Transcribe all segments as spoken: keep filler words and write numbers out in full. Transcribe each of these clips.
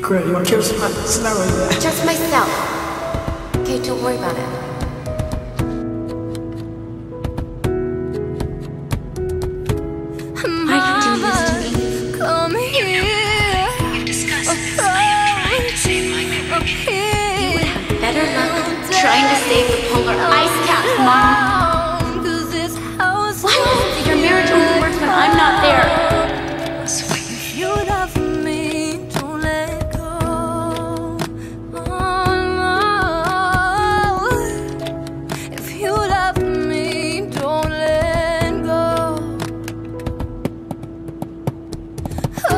Greta, you want to kill somebody? Scenario. Just myself. Okay, don't worry about it. Why'd you do this to me? Come here. We've discussed this. I am trying to save my memory. You would have better luck trying to save the polar ice caps, Mom. What? Your marriage only works when I'm not there. If you love me, don't let go. Oh, no. If you love me, don't let go. Oh,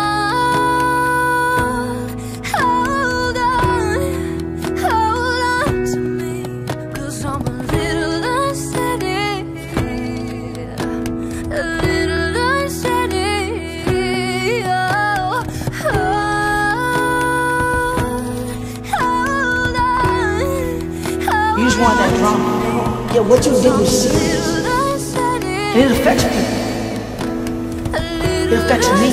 hold on, hold on to me, 'cause I'm a little unsteady, a little unsteady. Oh, hold on, hold You just want that drama. Yeah, what you did was serious. And it affects people. It affects me.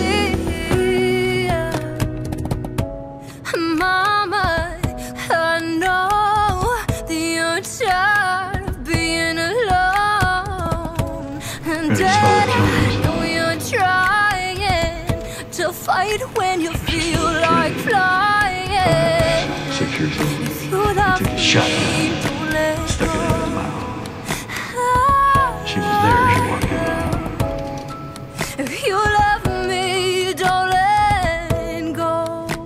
Mama, I know that you're tired of being alone, and Dad, I know you're trying to fight when you feel like flying. Six years old. If you love Took a shot. me, don't let Stuck it in his mouth. She was there. She walked in. If you love me, don't let go.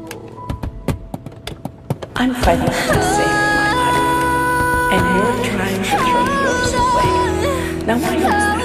I'm fighting to save my life, and you're trying to throw yours away. Now, why don't